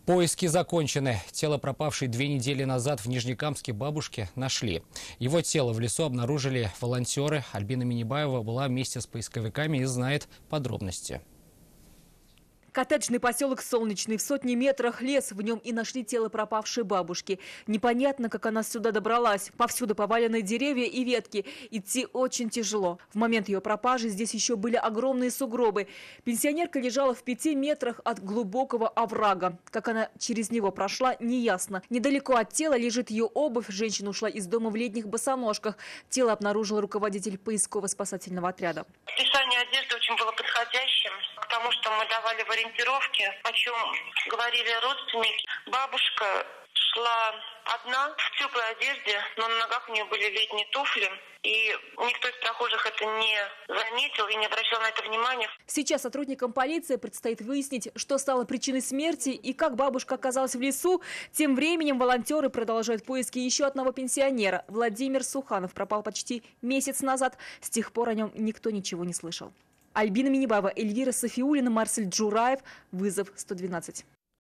Поиски закончены. Тело пропавшей 2 недели назад в Нижнекамске бабушки нашли. Его тело в лесу обнаружили волонтеры. Альбина Минибаева была вместе с поисковиками и знает подробности. Коттеджный поселок Солнечный. В сотни метрах лес. В нем и нашли тело пропавшей бабушки. Непонятно, как она сюда добралась. Повсюду поваленные деревья и ветки. Идти очень тяжело. В момент ее пропажи здесь еще были огромные сугробы. Пенсионерка лежала в 5 метрах от глубокого оврага. Как она через него прошла, неясно. Недалеко от тела лежит ее обувь. Женщина ушла из дома в летних босоножках. Тело обнаружил руководитель поисково-спасательного отряда. Описание одежды очень было подходящим к тому, что мы давали в ориентировке, о чем говорили родственники. Бабушка шла одна в теплой одежде, но на ногах у нее были летние туфли. И никто из прохожих это не заметил и не обращал на это внимания. Сейчас сотрудникам полиции предстоит выяснить, что стало причиной смерти и как бабушка оказалась в лесу. Тем временем волонтеры продолжают поиски еще одного пенсионера. Владимир Суханов пропал почти месяц назад. С тех пор о нем никто ничего не слышал. Альбина Минибаева, Эльвира Софиуллина, Марсель Джураев. Вызов 112.